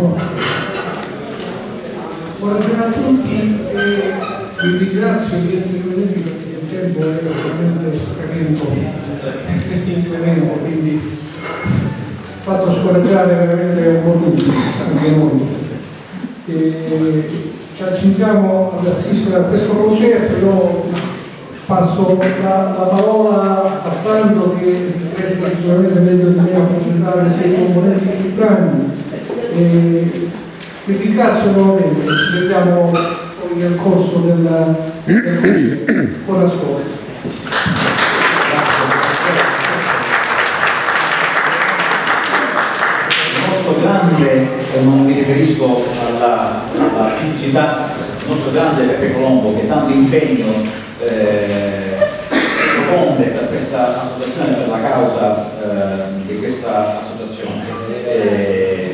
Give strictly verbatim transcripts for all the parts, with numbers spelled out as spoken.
Buonasera a tutti e vi ringrazio di essere venuti perché il tempo è veramente incremento, quindi fatto scoraggiare veramente un po' tutti, anche noi. E ci accingiamo ad assistere a questo concerto. Io passo la, la parola a Sandro, che resta sicuramente meglio di me a presentare i suoi componenti più strani. E vi ringrazio nuovamente, ci vediamo poi nel corso della, del buon ascolto. Il nostro grande, non mi riferisco alla, alla fisicità, il nostro grande Peppe Colombo, che tanto impegno eh, profonde per questa associazione, per la causa eh, di questa associazione. Eh,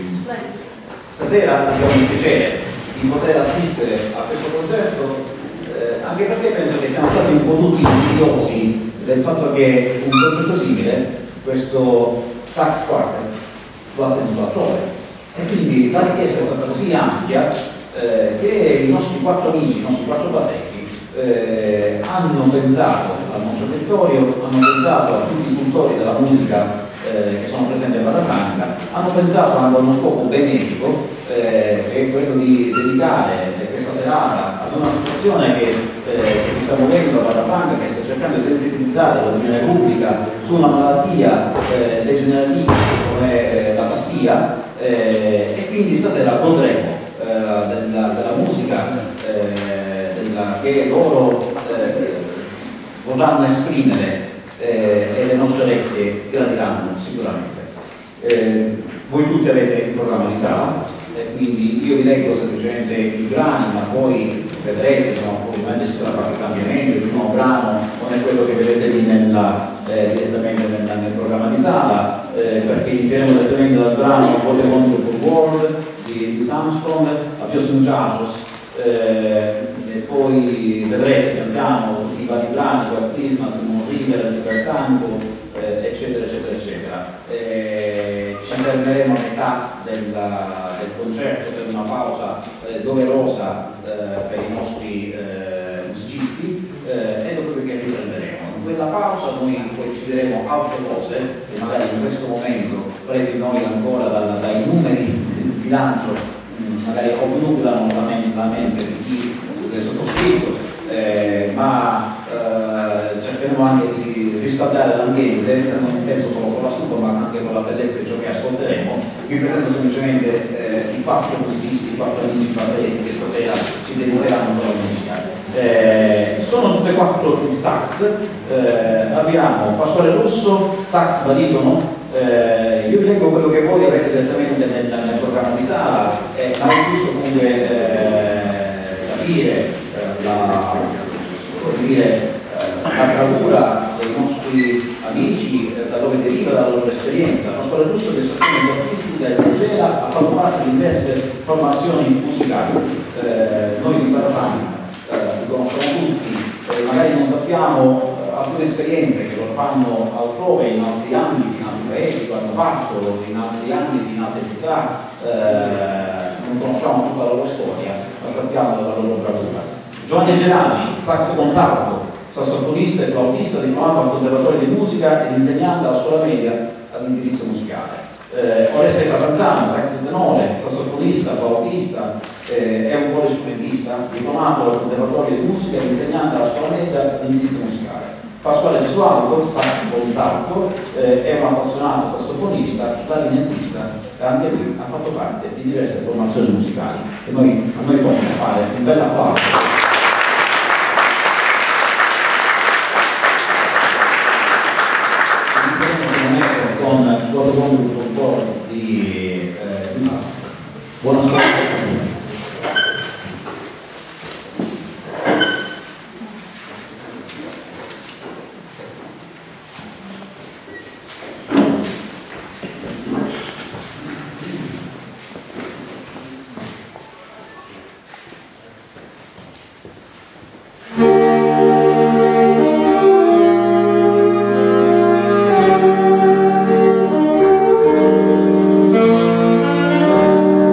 Stasera abbiamo il piacere di poter assistere a questo concerto, eh, anche perché penso che siamo stati un po' tutti invidiosi del fatto che un progetto simile, questo Sax Quartet, lo ha tenuto a Torre. E quindi la richiesta è stata così ampia eh, che i nostri quattro amici, i nostri quattro batesi, eh, hanno pensato al nostro territorio, hanno pensato a tutti i cultori della musica Eh, che sono presenti a Badafranca, hanno pensato anche a uno scopo benefico, eh, che è quello di dedicare questa serata ad una situazione che, eh, che si sta muovendo a Badafranca, che sta cercando di sensibilizzare l'opinione pubblica su una malattia eh, degenerativa come eh, la tassia, eh, e quindi stasera godremo eh, della, della musica eh, della, che loro eh, vorranno esprimere Eh, e le nostre orecchie gradiranno sicuramente. Eh, voi tutti avete il programma di sala, e quindi io vi leggo semplicemente i brani, ma poi vedrete, no, ovviamente ci sarà qualche cambiamento. Il primo brano non è quello che vedete lì nella, eh, direttamente nel, nel programma di sala, eh, perché inizieremo direttamente dal brano What a Wonderful World di Louis Armstrong, Adios Muchachos, eh, e poi vedrete pian piano tutti i vari brani, White Christmas, Moon River, Libertango, eh, eccetera eccetera eccetera. Eh, ci fermeremo a metà della, del concerto per una pausa eh, doverosa eh, per i nostri eh, musicisti, eh, e dopodiché riprenderemo. In quella pausa noi poi ci diremo altre cose che magari in questo momento, presi noi ancora dal, dai numeri del bilancio, mh, magari obnubilano la mente, la mente di chi è sottoscritto, eh, ma eh, cercheremo anche di riscaldare l'ambiente, non penso solo con la stufa ma anche con la bellezza di ciò che ascolteremo. Vi presento semplicemente eh, i quattro musicisti, i quattro amici padresi che stasera ci dedicheranno con la musica. Eh, sono tutte e quattro il sax, eh, abbiamo Pasquale Russo, sax baritono. Eh, io vi leggo quello che voi avete direttamente nel, nel programma di sala, eh, ma è giusto comunque eh, capire eh, la, dire, eh, la bravura dei nostri amici, eh, da dove deriva la loro esperienza. Pasquale Russo, che stazione jazzistica e leggera, ha fatto parte di diverse formazioni musicali. Eh, noi di Badafranca eh, li conosciamo tutti, eh, magari non sappiamo eh, alcune esperienze che loro fanno altrove, in altri ambiti, in altri paesi, lo hanno fatto in altri ambiti, in altre città. Eh, non conosciamo tutta la loro storia, ma sappiamo della loro bravura. Giovanni Geragi, sax contralto, sassofonista e flautista, diplomato al Conservatorio di Musica ed insegnante alla scuola media all'indirizzo musicale. Eh, Oreste Capanzano, sax tenore, sassofonista, flautista, eh, è un polistrumentista, diplomato al Conservatorio di Musica ed insegnante alla scuola media all'indirizzo musicale. Pasquale Gesualdo, sax contralto, eh, è un appassionato sassofonista, clarinettista, e anche lui ha fatto parte di diverse formazioni musicali. E noi, a noi dobbiamo fare un bel applauso. Con What a Wonderful World di eh, Luisa. Buon ascolto. Thank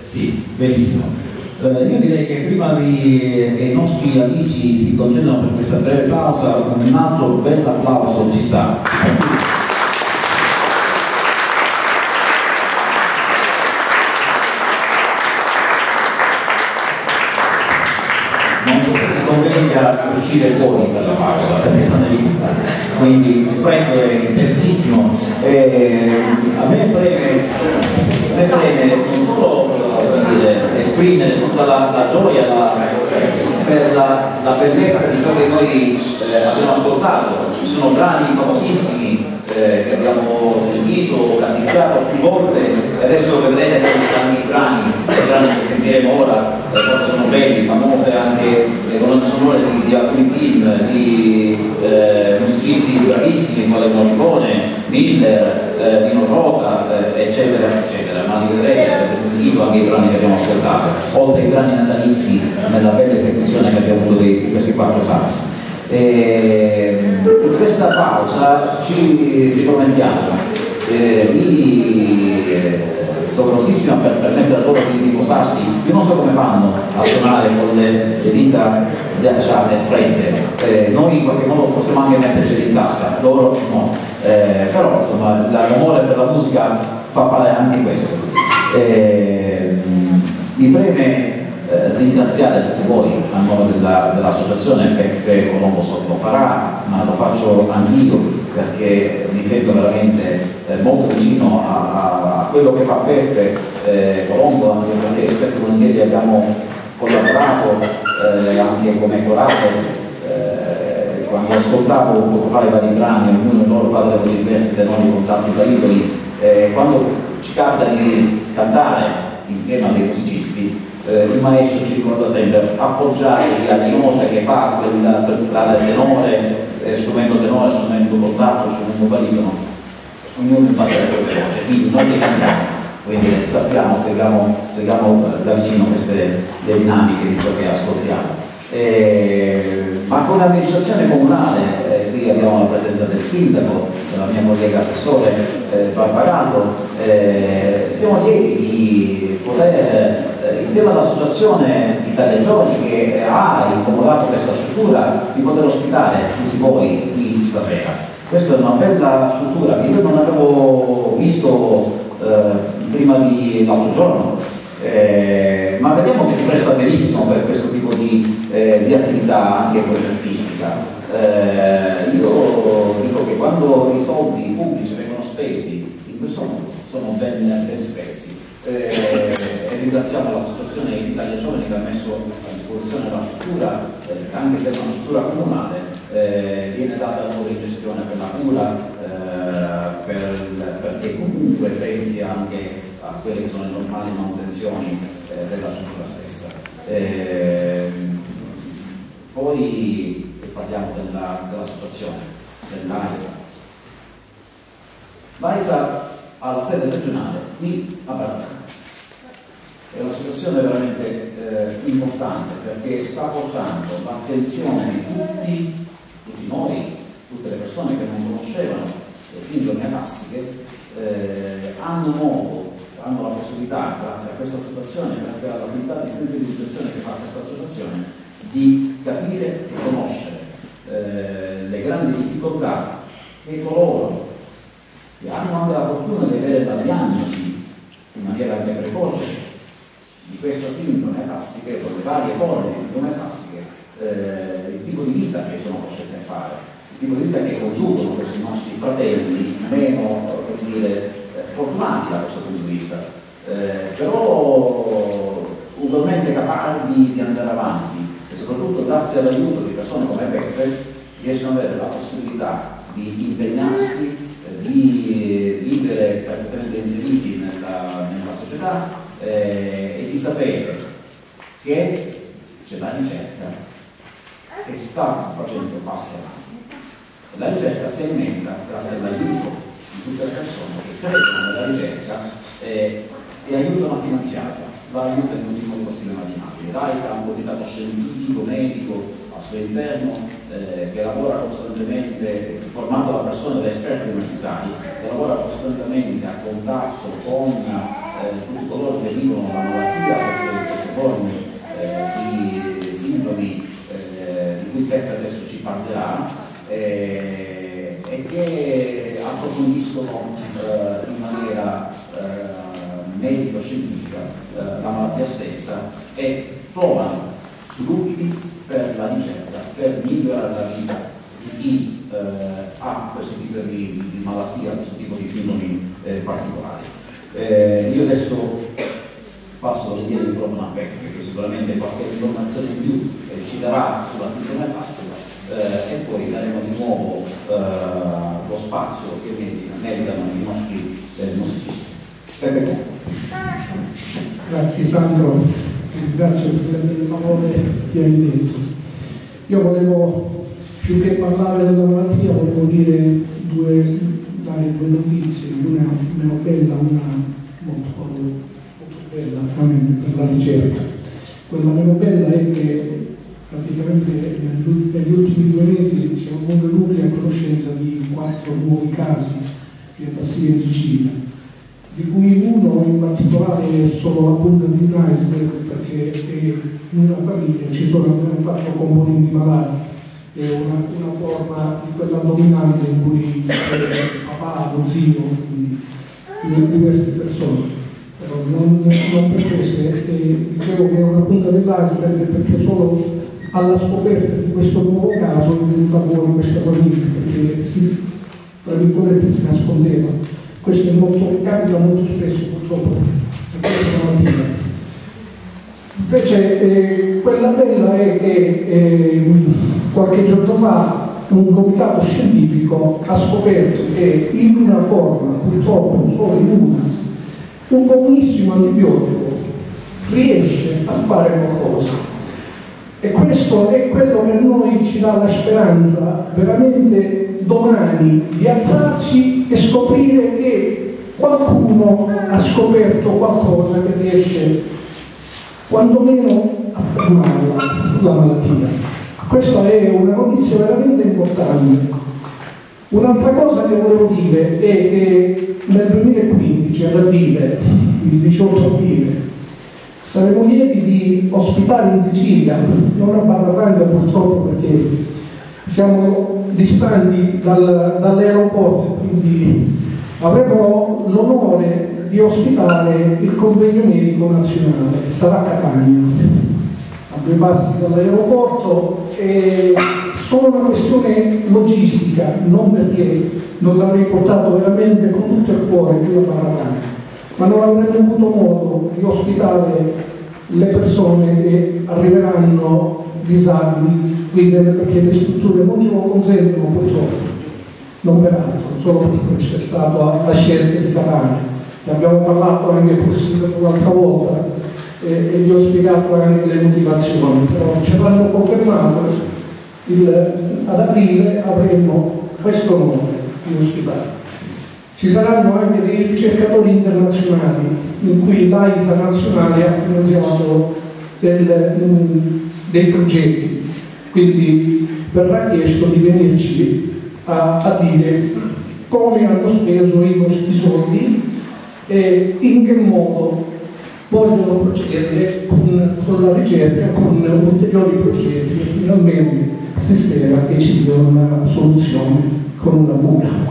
Sì, benissimo. Eh, io direi che prima di, che i nostri amici si concedano per questa breve pausa, un altro bel applauso ci sta. Non so se ti convenga uscire fuori per la pausa, perché stanno lì. Quindi il freddo è intensissimo. Eh, a me preme, a me preme non solo dire, esprimere tutta la, la gioia la, per la, la bellezza di ciò che noi eh, abbiamo ascoltato. Ci sono brani famosissimi eh, che abbiamo sentito, cantato più volte, e adesso vedrete tanti brani, i brani che sentiremo ora, eh, sono belli, famose anche le colonne sonore di, di alcuni film, di eh, musicisti bravissimi come Morricone, Miller, eh, Nino Rota, eh, eccetera, eccetera, ma li vedrete, avete sentito anche i brani che abbiamo ascoltato, oltre ai brani natalizi nella bella esecuzione che abbiamo avuto di, di questi quattro sax. E in questa pausa ci ripromettiamo eh, di eh, doverosissima per permettere a loro di riposarsi. Io non so come fanno a suonare con le, le dita ghiacciate e fredde, eh, noi in qualche modo possiamo anche metterci in tasca, loro no, eh, però insomma l'amore per la musica fa fare anche questo. Eh, mi preme Eh, ringraziare tutti voi a nome dell'associazione dell Peppe Colombo lo farà, ma lo faccio anch'io perché mi sento veramente eh, molto vicino a, a, a quello che fa Peppe eh, Colombo, anche perché spesso e volentieri abbiamo collaborato eh, anche come corale. Eh, quando ascoltavo poco fa i vari brani, ognuno di loro fa delle voci diverse, dei nomi con tanti baritoni, eh, quando ci capita di cantare insieme a dei musicisti, Eh, il maestro ci ricorda sempre appoggiare le note che fa quella, per dare tenore, eh, strumento tenore, strumento portato, strumento baritono, ognuno in base alle proprie voci, quindi noi che cantiamo, quindi sappiamo, seguiamo, seguiamo da vicino queste le dinamiche di ciò che ascoltiamo. Eh, ma come amministrazione comunale, eh, qui abbiamo la presenza del sindaco, della mia collega assessore eh, Barbarando, eh, siamo lieti di poter insieme all'associazione Italia Giovani che ha incomodato questa struttura di poter ospitare tutti voi qui stasera. Questa è una bella struttura che io non avevo visto eh, prima di l'altro giorno, eh, ma vediamo che si presta benissimo per questo tipo di, eh, di attività anche progettistica. Eh, io dico che quando i soldi pubblici vengono spesi in questo modo sono ben, ben spesi. Eh, e ringraziamo l'associazione Italia Giovani che ha messo a disposizione la struttura, eh, anche se è una struttura comunale, eh, viene data a loro in gestione per la cura, eh, per, perché comunque pensi anche a quelle che sono le normali manutenzioni eh, della struttura stessa. Eh, poi parliamo della, della situazione dell'AISA. L'AISA ha la sede regionale qui a Bardano. È una situazione veramente eh, importante perché sta portando l'attenzione di tutti, tutti noi, tutte le persone che non conoscevano le sindrome atassiche, eh, hanno modo, hanno la possibilità, grazie a questa situazione, grazie all'attività di sensibilizzazione che fa questa associazione, di capire e conoscere eh, le grandi difficoltà che coloro che hanno anche la fortuna di avere la diagnosi in maniera anche precoce di questa sindrome atassica, con le varie forme di sindrome atassica, eh, il tipo di vita che sono costretti a fare, il tipo di vita che conducono questi nostri fratelli meno, come dire, fortunati da questo punto di vista, eh, però ugualmente capaci di andare avanti e soprattutto grazie all'aiuto di persone come Peppe riescono ad avere la possibilità di impegnarsi, di vivere perfettamente inseriti nella, nella società eh, e di sapere che c'è la ricerca che sta facendo passi avanti. La ricerca si alimenta grazie all'aiuto di tutte le persone che credono nella ricerca eh, e aiutano a finanziarla. L'aiuto in tutti i modi possibili e immaginabili. L'AISA ha un comitato scientifico, medico al suo interno eh, che lavora costantemente, formato da persone, da esperti universitari, che lavora costantemente a contatto con eh, tutti coloro che vivono la malattia scientifica eh, la malattia stessa e trovano sviluppi per la ricerca, per migliorare la vita di chi eh, ha questo tipo di, di malattia, questo tipo di sindromi eh, particolari. Eh, io adesso passo a vedere il microfono a Pecco, perché sicuramente qualche informazione in più eh, ci darà sulla sindrome passata eh, e poi daremo di nuovo eh, lo spazio che meritano i nostri eh, musicisti. Peppe. Grazie Sandro, grazie per le parole che hai detto. Io volevo, più che parlare della malattia, volevo dire due, dare due notizie, una meno bella, una molto, molto bella veramente per la ricerca. Quella meno bella è che praticamente negli ultimi due mesi siamo venuti a conoscenza di quattro nuovi casi di atassia in Sicilia, di cui uno in particolare è solo la punta di un iceberg, perché in una famiglia ci sono almeno quattro componenti malati, è una, una forma di quella dominante in cui eh, papà, lo zio, quindi diverse persone. Però non, non per questo, eh, dicevo che è una punta dell'iceberg perché solo alla scoperta di questo nuovo caso è venuta fuori questa famiglia, perché si, tra virgolette, si nascondeva. Questo è molto, capita molto spesso purtroppo, e questa è una mattina. Invece eh, quella bella è che eh, qualche giorno fa un comitato scientifico ha scoperto che in una forma, purtroppo solo in una, un comunissimo antibiotico riesce a fare qualcosa. E questo è quello che a noi ci dà la speranza veramente domani di alzarci e scoprire che qualcuno ha scoperto qualcosa che riesce quantomeno a fermarla, la malattia. Questa è una notizia veramente importante. Un'altra cosa che volevo dire è che nel duemilaquindici, ad aprile, il diciotto aprile, saremo lieti di ospitare in Sicilia, non a Barra Franca purtroppo perché siamo distanti dal, dall'aeroporto, quindi avremo l'onore di ospitare il convegno medico nazionale, sarà a Catania, a due passi dall'aeroporto. E solo una questione logistica, non perché non l'avrei portato veramente con tutto il cuore qui a Barra Franca, ma non avremmo avuto modo di ospitare le persone che arriveranno disabili, quindi perché le strutture non ce lo consentono purtroppo, non per altro, solo per questo è stata la scelta di Catania. Ne abbiamo parlato anche con Silvio l'altra volta e, e gli ho spiegato anche le motivazioni, però ce l'hanno confermato, il, ad aprile avremo questo onore di ospitare. Ci saranno anche dei ricercatori internazionali in cui l'A I S A nazionale ha finanziato del, um, dei progetti, quindi verrà chiesto di venirci a, a dire come hanno speso i nostri soldi e in che modo vogliono procedere con, con la ricerca, con ulteriori progetti e finalmente si spera che ci diano una soluzione con una cura.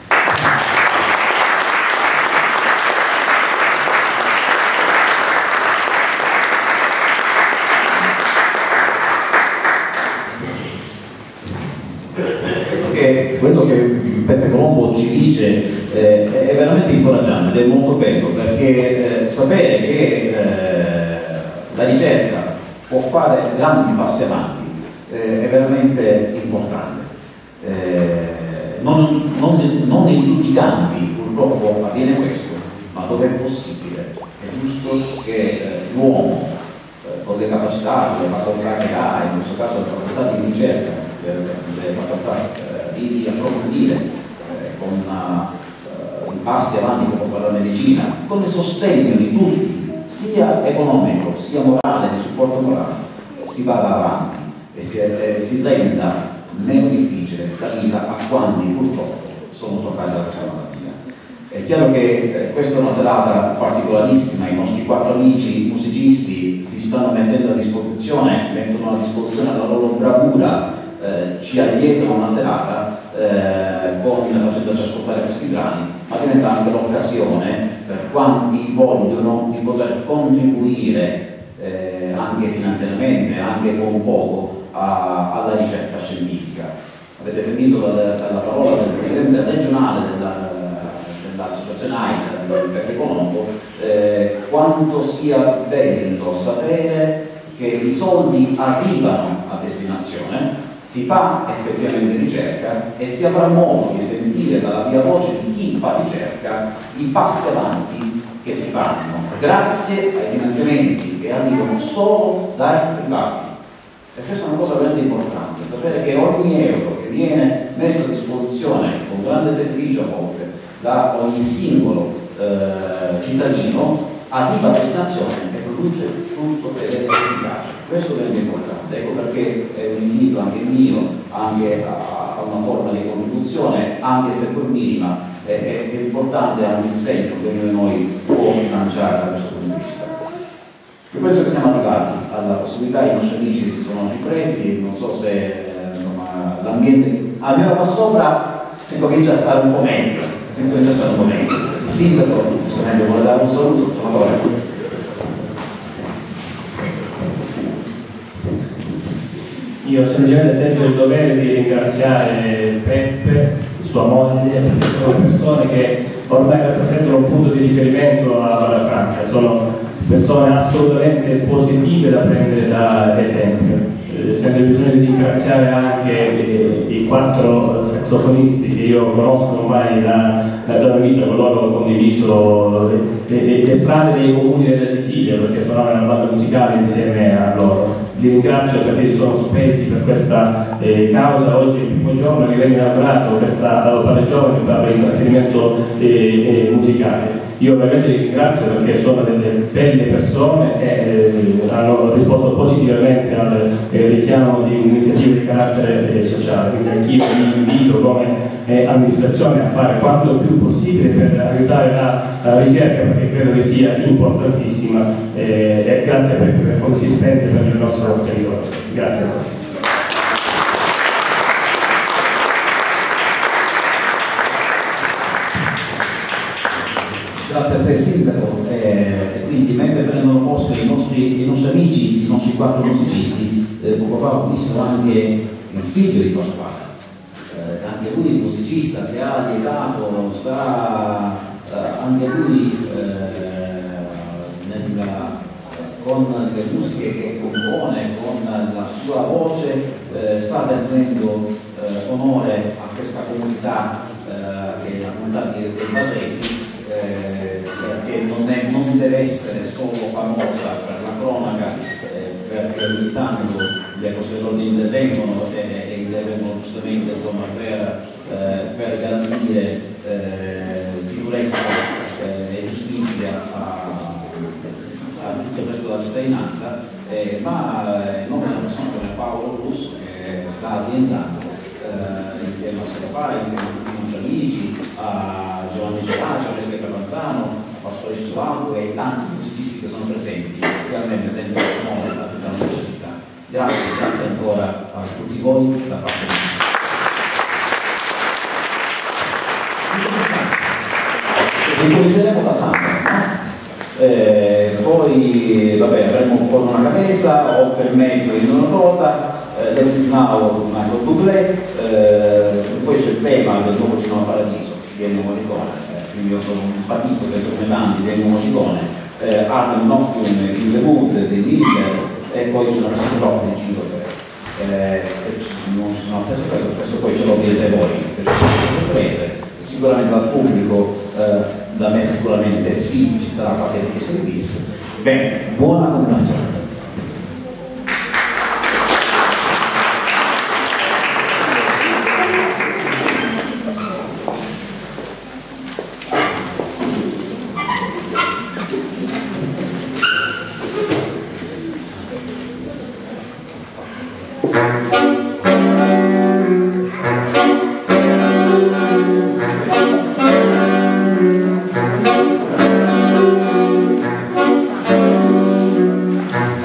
Quello che Peppe Colombo ci dice eh, è veramente incoraggiante ed è molto bello, perché eh, sapere che eh, la ricerca può fare grandi passi avanti eh, è veramente importante. Eh, non, non, non in tutti i campi purtroppo avviene questo, ma dove è possibile è giusto che eh, l'uomo eh, con le capacità, le facoltà che ha, in questo caso le facoltà di ricerca, le, le facoltà di approfondire eh, con uh, i passi avanti che può fare la medicina, con il sostegno di tutti, sia economico, sia morale, di supporto morale, si vada avanti e si, eh, si renda meno difficile la vita a quanti purtroppo sono toccati da questa malattia. È chiaro che eh, questa è una serata particolarissima, i nostri quattro amici musicisti si stanno mettendo a disposizione, mettono a disposizione la loro bravura, Eh, ci allietano una serata eh, con, facendoci ascoltare questi brani, ma diventa anche l'occasione per quanti vogliono di poter contribuire eh, anche finanziariamente, anche con poco, a, alla ricerca scientifica. Avete sentito dalla, dalla parola del presidente regionale della dell'associazione AISA, del Peppe Colombo, eh, quanto sia bello sapere che i soldi arrivano a destinazione, si fa effettivamente ricerca e si avrà modo di sentire dalla via voce di chi fa ricerca i passi avanti che si fanno, grazie ai finanziamenti che arrivano solo dai privati. E questa è una cosa veramente importante, sapere che ogni euro che viene messo a disposizione con grande sacrificio a volte da ogni singolo eh, cittadino arriva a destinazione e produce frutto ed è efficace. Questo è veramente importante, ecco perché è un invito anche mio anche a, a una forma di contribuzione, anche se pur minima, è, è, è importante anche il segno che ognuno di noi può lanciare da questo punto di vista. Io penso che siamo arrivati alla possibilità, i nostri amici si sono ripresi, non so se eh, l'ambiente, almeno qua sopra si comincia a stare un po' meglio, si comincia a stare un po' meglio. Il sindaco giustamente vuole dare un saluto, Salvatore. Io semplicemente sento il dovere di ringraziare Peppe, sua moglie, sono persone che ormai rappresentano un punto di riferimento a Valle Franca, sono persone assolutamente positive da prendere da esempio. Eh, sento bisogno di ringraziare anche eh, i quattro saxofonisti che io conosco ormai da, da una vita, con loro ho condiviso le, le, le strade dei comuni della Sicilia perché suonavano una banda musicale insieme a loro. Li ringrazio perché sono spesi per questa eh, causa. Oggi è il primo giorno che viene inaugurato questa opera giovane per l'intrattenimento eh, eh, musicale. Io ovviamente li ringrazio perché sono delle belle persone e eh, hanno risposto positivamente al eh, richiamo di un'iniziativa di carattere eh, sociale. Quindi anch'io vi invito come eh, amministrazione a fare quanto più possibile per aiutare la, la ricerca, perché credo che sia importantissima eh, e grazie per, per come si spende per il nostro territorio. Grazie a tutti. Grazie a te Sindaco, eh, quindi mentre prendono posto i nostri, i nostri amici, i nostri quattro musicisti, eh, poco fa ho visto anche il figlio di Pasquale, eh, anche lui musicista che ha lietato, sta eh, anche lui eh, nella, con le musiche che compone, con la sua voce, eh, sta rendendo eh, onore a questa comunità eh, che è la comunità di Vallesi. Eh, perché non, è, non deve essere solo famosa per la cronaca, eh, perché ogni tanto le forze dell'ordine intervengono e, e intervengono giustamente insomma, per, eh, per garantire eh, sicurezza eh, e giustizia a, a tutto il resto della cittadinanza, eh, ma eh, non una persona come Paolo Russo che sta rientrando eh, insieme a suo padre, insieme a tutti i nostri amici, a Giovanni Geraci, a Mestre Capanzano, a Pasquale Cisualdo e tanti musicisti che sono presenti, realmente tengo onore a tutta la nostra città. Grazie, grazie ancora a tutti voi da parte di ricominceremo da Sandra, eh, poi vabbè, avremo un po' una camesa o per meglio in una ruota, eh, l'Elismao una Bublé, eh, poi c'è il tema del nuovo Cinema Paradiso di Ennio Morricone, eh, quindi io sono un patito penso come tanti di Ennio Morricone, eh, Arlen Nocturne, In the Mood dei Miller e poi c'è una versione rock di Cinque eh, se non ci sono altre sorprese, questo poi ce lo direte voi, se ci sono altre sorprese, sicuramente dal pubblico, eh, da me sicuramente sì, ci sarà qualche richiesta di bis. Bene, buona continuazione. Thank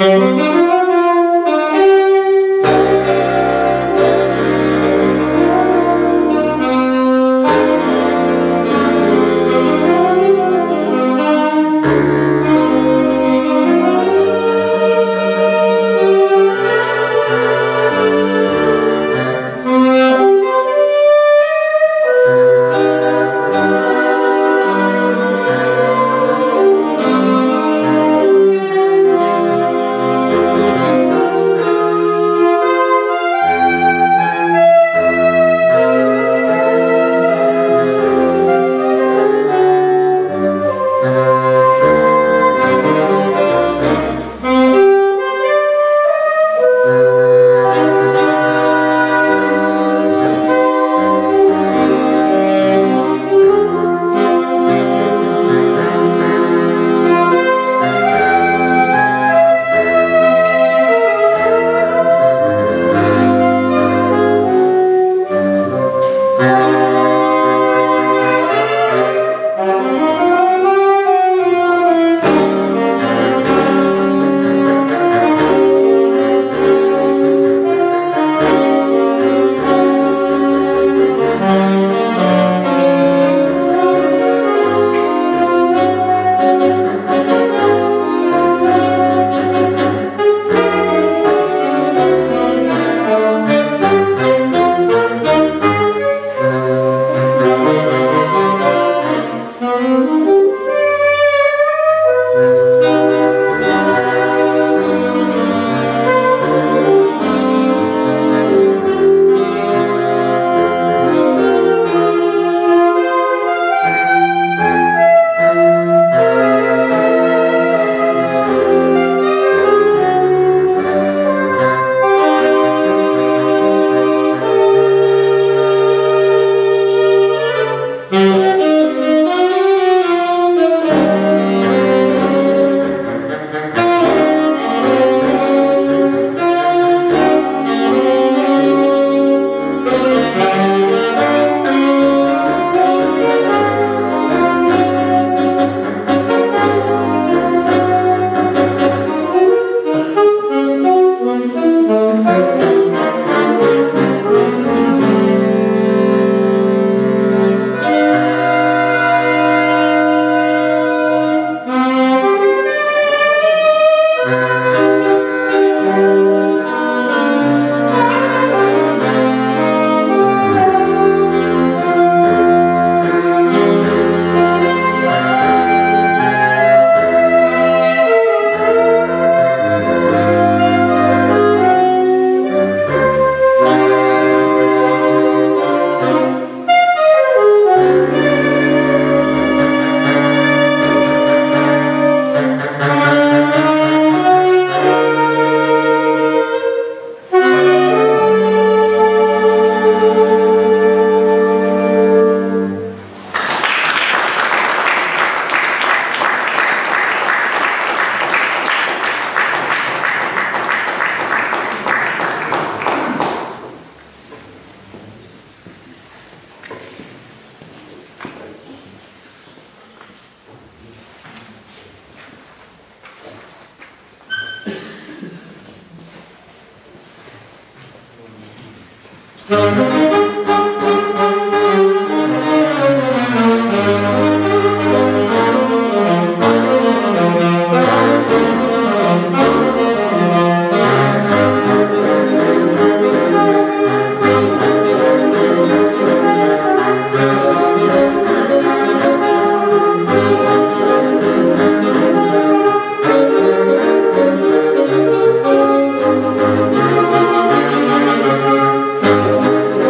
Thank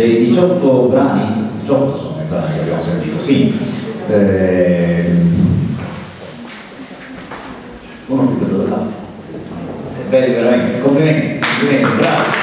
dei diciotto brani, diciotto sono i brani che abbiamo sentito, sì, eh, uno più bello dell'altro, belli veramente, complimenti, complimenti, bravo.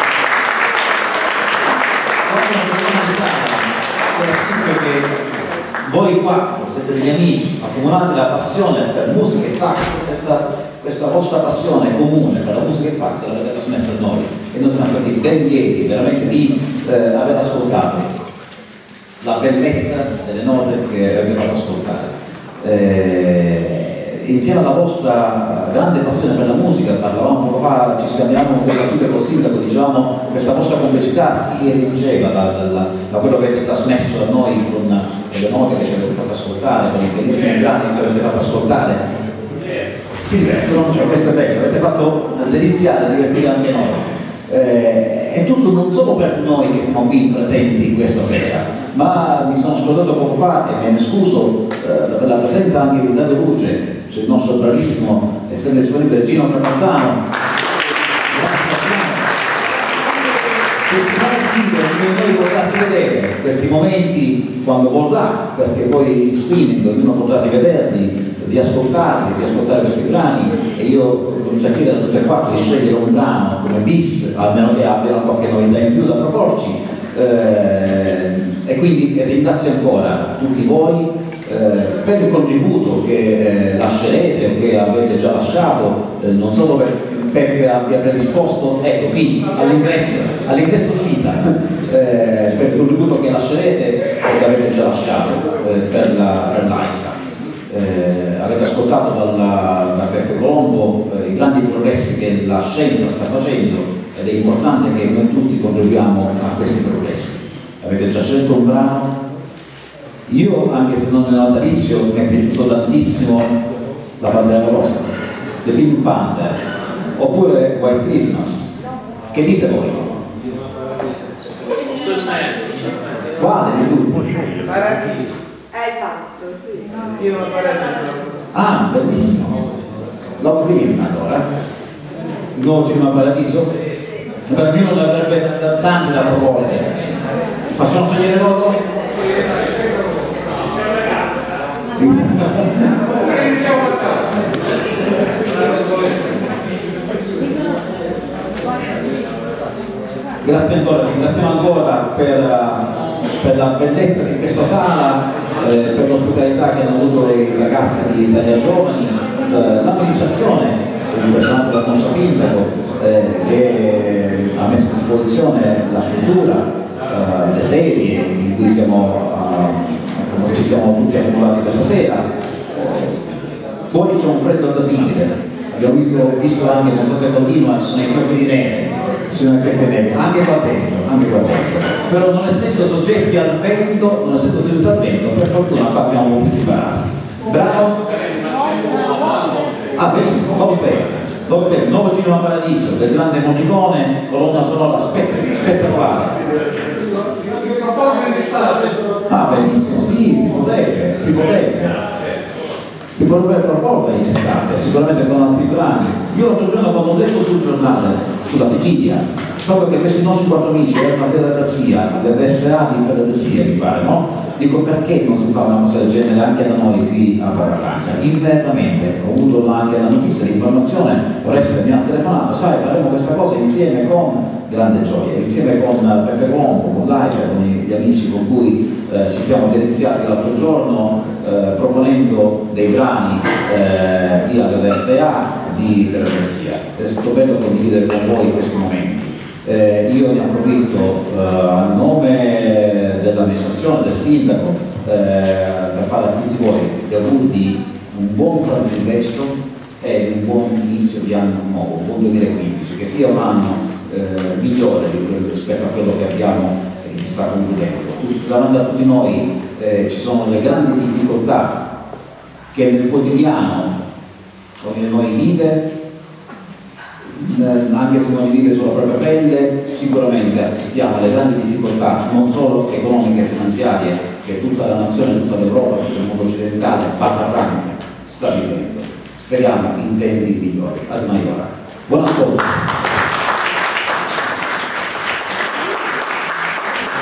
Voi quattro siete degli amici, accumulate la passione per musica e sax, questa, questa vostra passione comune per la musica e sax l'avete trasmessa a noi e noi siamo stati ben lieti veramente di eh, aver ascoltato la bellezza delle note che avete fatto ascoltare. Eh, insieme alla vostra grande passione per la musica, parlavamo poco fa, ci scambiamo delle battute col sindaco, dicevamo questa vostra complicità si evinceva da, da, da quello che avete trasmesso a noi con le note che ci avete fatto ascoltare, con i bellissimi brani che ci avete fatto ascoltare. Si divertono, cioè, questo è bello, avete fatto deliziare, divertire anche noi. Eh, è tutto non solo per noi che siamo qui presenti questa sera, ma mi sono scordato poco fa e me ne scuso eh, per la presenza anche di Dario Luce, c'è il nostro bravissimo e sempre disponibile Gino Carmazzano. Noi vorrete vedere questi momenti quando vorrà, perché poi streaming ognuno potrà rivederli, di ascoltarli, di ascoltare questi brani, e io comincio a chiedere a tutti e quattro di scegliere un brano come bis, almeno che abbiano qualche novità in più da proporci, eh, e quindi ringrazio ancora tutti voi eh, per il contributo che eh, lascerete o che avete già lasciato, eh, non solo per Peppe abbia predisposto, ecco qui all'ingresso, all'ingresso uscita, eh, per il contributo che lascerete o che avete già lasciato eh, per l'Aisa. Eh, avete ascoltato dalla, da Peppe Colombo eh, i grandi progressi che la scienza sta facendo ed è importante che noi tutti contribuiamo a questi progressi. Avete già scelto un brano? Io, anche se non è natalizio, mi è piaciuto tantissimo La Pantera Rosa, The Pink Panther, oppure White Christmas. Che dite voi? Quale di tutti? Esatto, sì. Ah, bellissimo. Love Green allora. Il nuovo Cinema Paradiso? Per me non avrebbe tante da proporre. Facciamo scegliere loro? Grazie ancora, ringraziamo ancora per, per la bellezza di questa sala, eh, per l'ospitalità che hanno avuto le ragazze di Italia Giovani, eh, l'amministrazione, personato dal nostro sindaco, eh, che ha messo a disposizione la struttura, eh, le sedie in cui siamo, eh, ci siamo tutti accumulati questa sera. Fuori c'è un freddo terribile, abbiamo visto, visto anche, non so se continua, ci sono i fiocchi di neve. Anche qua dentro, anche qua dentro, però non essendo soggetti al vento, non essendo seduti al vento, per fortuna qua siamo un po' più preparati. Bravo? Ah, benissimo, Bob Taylor, Nuovo Cinema Paradiso, del grande Morricone, colonna sonora spettacolare. Ah, benissimo, sì, si potrebbe, si potrebbe. Si potrebbe proporre in estate, sicuramente con altri brani. Io l'altro giorno quando ho letto sul giornale, sulla Sicilia, proprio che questi nostri quattro amici erano a Terra Garcia, dell'S A di Terra Garcia, mi pare, no? Dico, perché non si fa una cosa del genere anche da noi qui a Parafranca? Immediatamente ho avuto anche la notizia di informazione, Oreste mi ha telefonato, sai, faremo questa cosa insieme con grande gioia, insieme con Peppe Colombo, con l'Aisa, con gli amici con cui eh, ci siamo deliziati l'altro giorno, eh, proponendo dei brani eh, via dell'S A di Terra Garcia. È stato bello condividere con voi questi momenti. Eh, io ne approfitto eh, a nome dell'amministrazione, del sindaco, eh, per fare a tutti voi gli auguri di un buon San Silvestro e un buon inizio di anno nuovo, un buon duemilaquindici, che sia un anno eh, migliore rispetto a quello che abbiamo e che si sta concludendo. Davanti a tutti noi eh, ci sono le grandi difficoltà che nel quotidiano ognuno di noi vive, anche se non li vive sulla propria pelle, sicuramente assistiamo alle grandi difficoltà non solo economiche e finanziarie che tutta la nazione, tutta l'Europa, tutto il mondo occidentale, Parafranca sta vivendo. Speriamo in tempi migliori. Ad Maiora. Buon ascolto.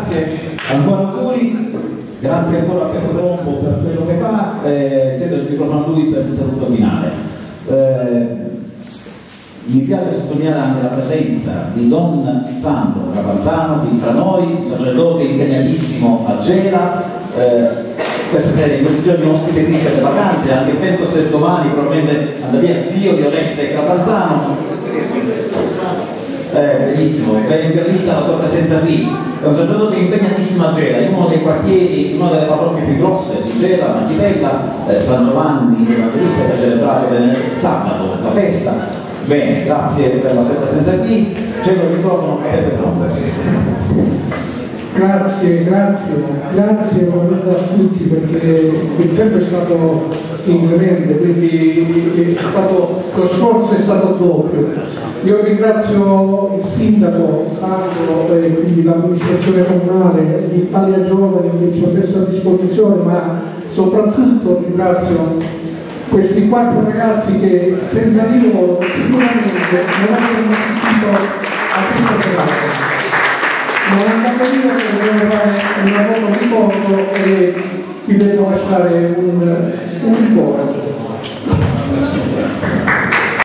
grazie, ancora auguri, grazie ancora a Piero Colombo per quello che fa, eh, cedo il microfono a lui per il saluto finale. Eh, mi piace sottolineare anche la presenza di Don Sandro Capanzano qui fra noi, sacerdote impegnatissimo a Gela. Eh, questa sera, in questi giorni ospite qui per le vacanze, anche penso se domani probabilmente andrà via zio di Oreste Capanzano. Eh, benissimo, ben ingrandita la sua presenza qui. È un sacerdote impegnatissimo a Gela, in uno dei quartieri, in una delle parrocchie più grosse di Gela, Marchitella, eh, San Giovanni Evangelista, che ha celebrato sabato la festa. Bene, grazie per la sua presenza qui. Cedo il microfono a Peppe Colombo. Grazie, grazie, grazie a tutti perché il tempo è stato inclemente, quindi è stato, lo sforzo è stato doppio. Io ringrazio il sindaco Sandro e quindi l'amministrazione comunale, l'Italia Giovani che ci ha messo a disposizione, ma soprattutto ringrazio questi quattro ragazzi che senza di loro sicuramente non avrebbero assistito a questo teatro. Non andate via che dobbiamo fare un lavoro di fondo e vi devo lasciare un, un ricordo.